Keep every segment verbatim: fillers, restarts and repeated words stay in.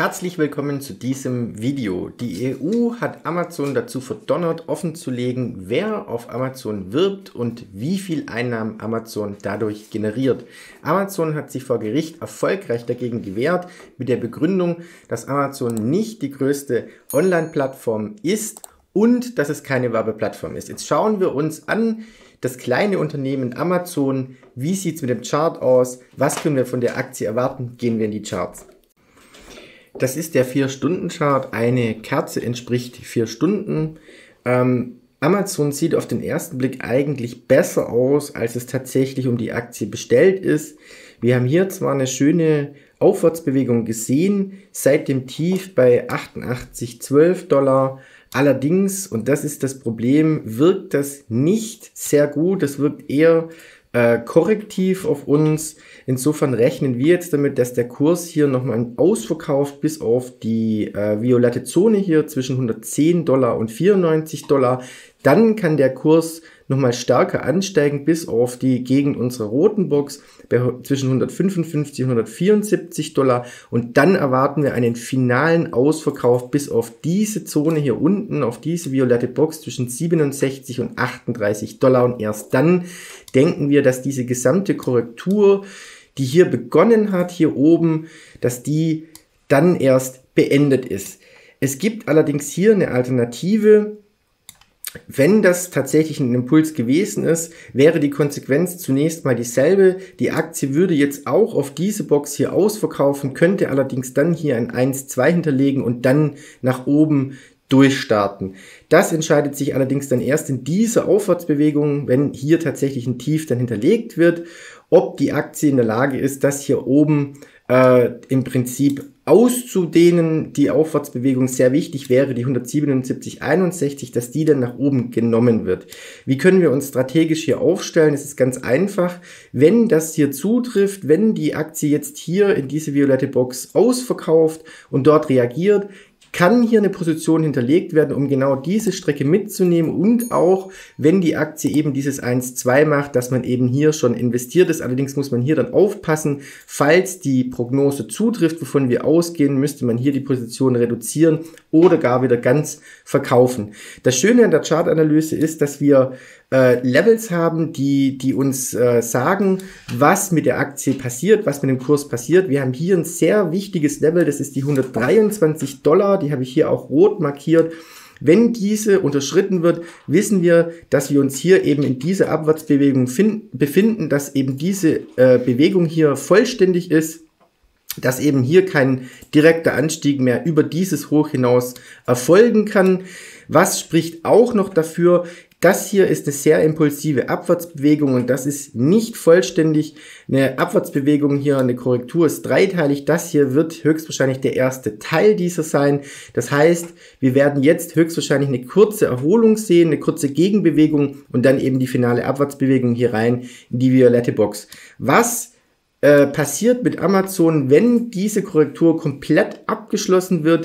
Herzlich willkommen zu diesem Video. Die E U hat Amazon dazu verdonnert, offenzulegen, wer auf Amazon wirbt und wie viel Einnahmen Amazon dadurch generiert. Amazon hat sich vor Gericht erfolgreich dagegen gewehrt, mit der Begründung, dass Amazon nicht die größte Online-Plattform ist und dass es keine Werbeplattform ist. Jetzt schauen wir uns an, das kleine Unternehmen Amazon, wie sieht es mit dem Chart aus, was können wir von der Aktie erwarten, gehen wir in die Charts. Das ist der vier Stunden Chart, eine Kerze entspricht vier Stunden. Ähm, Amazon sieht auf den ersten Blick eigentlich besser aus, als es tatsächlich um die Aktie bestellt ist. Wir haben hier zwar eine schöne Aufwärtsbewegung gesehen, seit dem Tief bei achtundachtzig Komma zwölf Dollar. Allerdings, und das ist das Problem, wirkt das nicht sehr gut, das wirkt eher äh, korrektiv auf uns. Insofern rechnen wir jetzt damit, dass der Kurs hier nochmal ausverkauft bis auf die äh, violette Zone hier zwischen hundertzehn Dollar und vierundneunzig Dollar. Dann kann der Kurs nochmal stärker ansteigen bis auf die Gegend unserer roten Box bei zwischen hundertfünfundfünfzig und hundertvierundsiebzig Dollar. Und dann erwarten wir einen finalen Ausverkauf bis auf diese Zone hier unten, auf diese violette Box zwischen siebenundsechzig und achtunddreißig Dollar. Und erst dann denken wir, dass diese gesamte Korrektur, die hier begonnen hat, hier oben, dass die dann erst beendet ist. Es gibt allerdings hier eine Alternative. Wenn das tatsächlich ein Impuls gewesen ist, wäre die Konsequenz zunächst mal dieselbe. Die Aktie würde jetzt auch auf diese Box hier ausverkaufen, könnte allerdings dann hier ein eins Komma zwei hinterlegen und dann nach oben durchstarten. Das entscheidet sich allerdings dann erst in dieser Aufwärtsbewegung, wenn hier tatsächlich ein Tief dann hinterlegt wird, ob die Aktie in der Lage ist, das hier oben äh, im Prinzip auszudehnen. Die Aufwärtsbewegung sehr wichtig wäre, die hundertsiebenundsiebzig Komma einundsechzig, dass die dann nach oben genommen wird. Wie können wir uns strategisch hier aufstellen? Es ist ganz einfach. Wenn das hier zutrifft, wenn die Aktie jetzt hier in diese violette Box ausverkauft und dort reagiert, kann hier eine Position hinterlegt werden, um genau diese Strecke mitzunehmen und auch, wenn die Aktie eben dieses eins Komma zwei macht, dass man eben hier schon investiert ist. Allerdings muss man hier dann aufpassen, falls die Prognose zutrifft, wovon wir ausgehen, müsste man hier die Position reduzieren oder gar wieder ganz verkaufen. Das Schöne an der Chartanalyse ist, dass wir äh, Levels haben, die, die uns äh, sagen, was mit der Aktie passiert, was mit dem Kurs passiert. Wir haben hier ein sehr wichtiges Level, das ist die hundertdreiundzwanzig Dollar, die habe ich hier auch rot markiert. Wenn diese unterschritten wird, wissen wir, dass wir uns hier eben in dieser Abwärtsbewegung befinden, dass eben diese äh, Bewegung hier vollständig ist, dass eben hier kein direkter Anstieg mehr über dieses Hoch hinaus erfolgen kann. Was spricht auch noch dafür? Das hier ist eine sehr impulsive Abwärtsbewegung und das ist nicht vollständig. Eine Abwärtsbewegung hier, eine Korrektur ist dreiteilig. Das hier wird höchstwahrscheinlich der erste Teil dieser sein. Das heißt, wir werden jetzt höchstwahrscheinlich eine kurze Erholung sehen, eine kurze Gegenbewegung und dann eben die finale Abwärtsbewegung hier rein in die violette Box. Was äh, passiert mit Amazon, wenn diese Korrektur komplett abgeschlossen wird?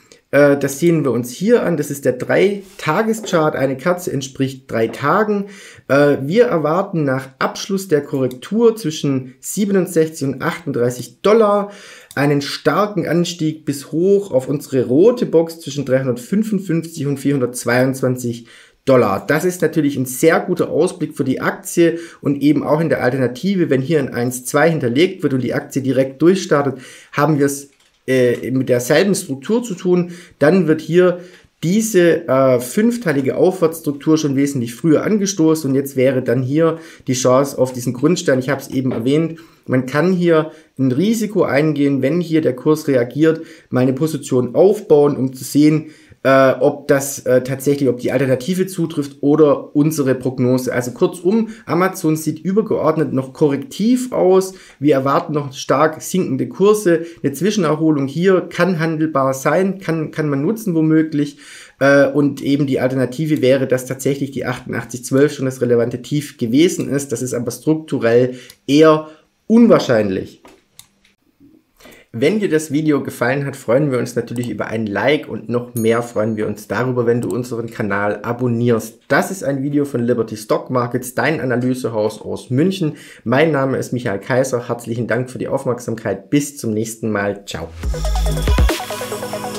Das sehen wir uns hier an. Das ist der drei Tages Chart. Eine Kerze entspricht drei Tagen. Wir erwarten nach Abschluss der Korrektur zwischen siebenundsechzig und achtunddreißig Dollar einen starken Anstieg bis hoch auf unsere rote Box zwischen dreihundertfünfundfünfzig und vierhundertzweiundzwanzig Dollar. Das ist natürlich ein sehr guter Ausblick für die Aktie und eben auch in der Alternative, wenn hier ein eins Komma zwei hinterlegt wird und die Aktie direkt durchstartet, haben wir es mit derselben Struktur zu tun, dann wird hier diese äh, fünfteilige Aufwärtsstruktur schon wesentlich früher angestoßen und jetzt wäre dann hier die Chance auf diesen Grundstein. Ich habe es eben erwähnt, man kann hier ein Risiko eingehen, wenn hier der Kurs reagiert, mal eine Position aufbauen, um zu sehen, Äh, ob das äh, tatsächlich, ob die Alternative zutrifft oder unsere Prognose. Also kurzum, Amazon sieht übergeordnet noch korrektiv aus. Wir erwarten noch stark sinkende Kurse. Eine Zwischenerholung hier kann handelbar sein, kann, kann man nutzen womöglich. Äh, und eben die Alternative wäre, dass tatsächlich die achtundachtzig Komma zwölf schon das relevante Tief gewesen ist. Das ist aber strukturell eher unwahrscheinlich. Wenn dir das Video gefallen hat, freuen wir uns natürlich über ein Like und noch mehr freuen wir uns darüber, wenn du unseren Kanal abonnierst. Das ist ein Video von Liberty Stock Markets, dein Analysehaus aus München. Mein Name ist Michael Kaiser. Herzlichen Dank für die Aufmerksamkeit. Bis zum nächsten Mal. Ciao.